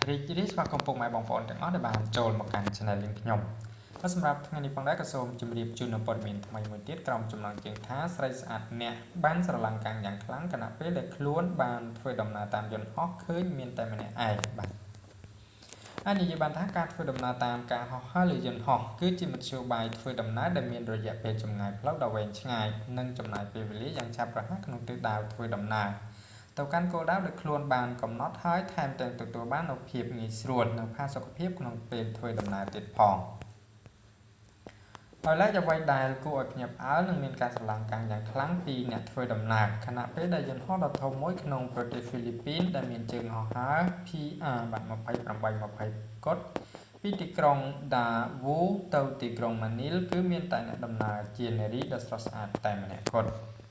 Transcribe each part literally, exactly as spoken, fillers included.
រីករាយស្វាគមន៍ពុកម៉ែបងប្អូនទាំងអស់ដែលបានចូលមកកាន់ channel យើងខ្ញុំហើយសម្រាប់ថ្ងៃនេះផងដែរក៏សូមជម្រាបជូននូវព័ត៌មានថ្មីមួយទៀតក្រុមចំណងជើងថាស្រីស្អាតអ្នកបានស្រឡាំងកាំងយ៉ាងខ្លាំងគណៈពេលដែលខ្លួនបានធ្វើដំណើរតាមយន្តហោះឃើញមានតែម្នាក់ឯងបាទហើយនិយាយបានថាការធ្វើដំណើរតាមការហោះហើរលើយន្តហោះគឺជាមធ្យោបាយធ្វើដំណើរដែលមានរយៈពេលចម្ងាយផ្លូវដ៏វែងឆ្ងាយនិងចំណាយពេលវេលាយ៉ាងឆាប់រហ័សក្នុងទិសដៅធ្វើដំណើរទៅកាន់គោលដៅដែលខ្លួនបានកំណត់ហើយថែមទាំងទទួលបាននូវភាពងាយស្រួលនិងផាសុកភាពក្នុងពេលធ្វើដំណើរទៀតផងហើយឡែកអ្វីដែលគួរឲ្យភ្ញាក់ផ្អើលនិងមានការស្រឡាំងកាំងយ៉ាងខ្លាំងពីអ្នកធ្វើដំណើរខណៈពេលដែលយន្តហោះដ៏ធំមួយក្នុងប្រទេសហ្វីលីពីនដែលមានជើងហោះហើរ ភី អារ បាទ ยี่สิบแปด ยี่สิบ គត់ពីទីក្រុងដាវូទៅទីក្រុងម៉ានីលគឺមានតែអ្នកដំណើរជានារីដ៏ស្រស់ស្អាតតែម្នាក់គត់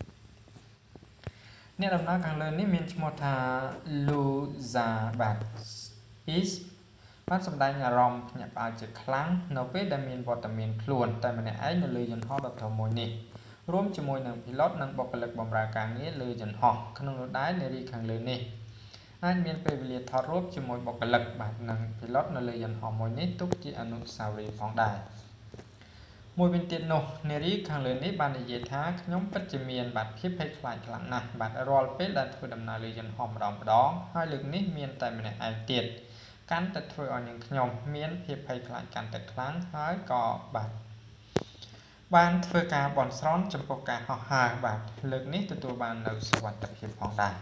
អ្នកដំណើរខាងលើនេះមានឈ្មោះថា Luza បាទ is បានសម្ដែងអារម្មណ៍ភ្ញាក់ផ្អើលជាខ្លាំងនៅពេលដែលមានវត្តមានខ្លួនតែម្នាក់ឯងនៅលើយន្តហោះដ៏ធំមួយនេះរួមជាមួយនឹង pilot និងបុគ្គលិកបម្រើការងារលើយន្តហោះក្នុងនោះដែរនារីខាងលើនេះអាចមានពេលវេលាថតរូបជាមួយបុគ្គលិកបាទនិង pilot នៅលើយន្តហោះមួយនេះទុកជាអនុស្សាវរីយ៍ផងដែរមួយវិញទៀតនោះនារីខាងលើនេះបាននិយាយថាខ្ញុំពិតជាមានបាទភាពភ័យខ្លាចខ្លាំងណាស់បាទរាល់ពេលដែលធ្វើដំណើរលើយន្តហោះម្ដងម្ដងហើយលើកនេះមានតែម្នាក់ឯងទៀតកាន់តែធ្វើឲ្យនាងខ្ញុំមានភាពភ័យខ្លាចកាន់តែខ្លាំងហើយក៏បាទបានធ្វើការបន់ស្រន់ចំពោះការហោះហើរបាទលើកនេះទទួលបាននូវសុវត្ថិភាពផងដែរ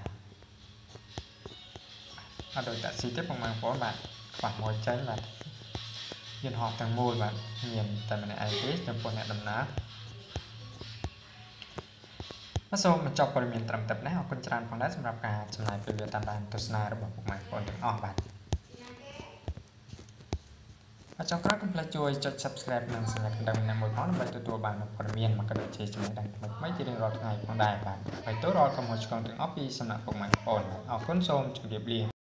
អត់ដូចតាក់ស៊ីទេបងប្អូនបាទខ្វះមួយចេញបាទយន្តហោះទាំងមូលបាទមានតែម្នាក់ឯងទេចំពោះអ្នកដំណើរបាទសូមបញ្ចប់ព័ត៌មានត្រឹមតែប៉ុណ្ណេះអរគុណច្រើនផងដែរសម្រាប់ការចំណាយពេលវេលាតាមដានទស្សនារបស់ពុកម៉ែបងប្អូនទាំងអស់បាទអញ្ចឹងក្រោយកុំភ្លេចជួយចុច Subscribe និងសញ្ញាកណ្ដឹងណាមួយផងដើម្បីទទួលបានព័ត៌មានមកក៏ដូចជាចំណេះដឹងថ្មីៗជារៀងរាល់ថ្ងៃផងដែរបាទហើយទៅរាល់កំហុសឆ្គងទាំងអស់ពីសំណាក់ពុកម៉ែបងប្អូនអរគុណសូមជម្រាបលា